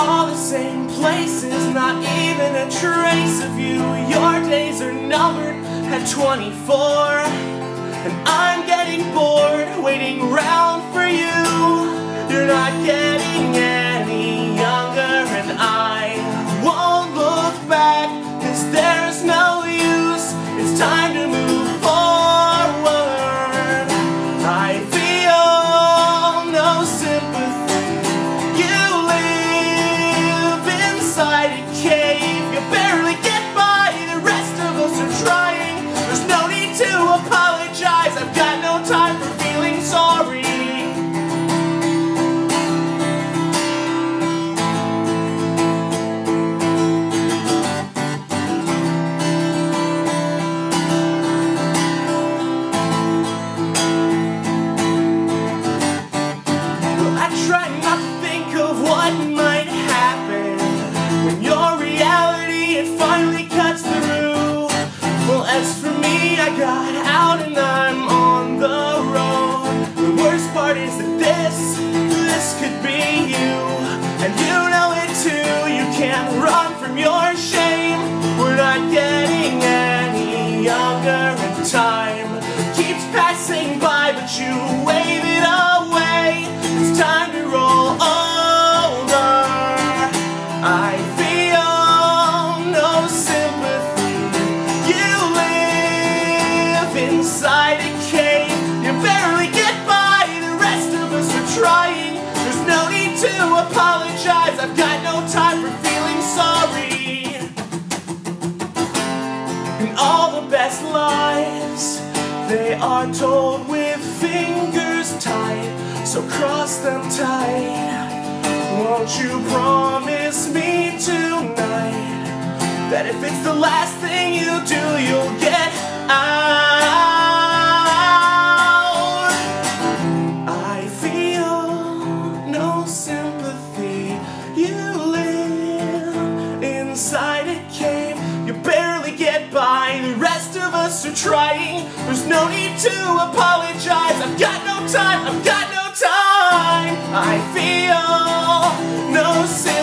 all the same places, not even a trace of you. Your days are numbered at 24, and I'm getting bored waiting round for you. You're not getting any younger, and I won't look back, 'cause there's no use. It's time to move forward. I feel no sympathy. You live inside a cave. You barely get by, the rest of us are trying. There's no need to apologize. I've got no time for feeling sorry. Try not to think of what might happen when your reality, it finally cuts through. Well, as for me, I got out and I'm on the road. The worst part is that this could be you, and you know it too. You can't run from your shame. We're not getting any younger, and time keeps passing by, but you wave it away. It's time to roll over. I feel no sympathy. You live inside a cave. You barely get by, the rest of us are trying. There's no need to apologize. I've got no time for feeling sorry. And all the best lies, they are told with fingers tight, so cross them tight. Won't you promise me tonight that if it's the last thing you do, you'll get out? I feel no sympathy. You live inside a cave. You barely get by, the rest of us are trying. There's no need to apologize. I've got no time, I've got no time. I feel no sympathy.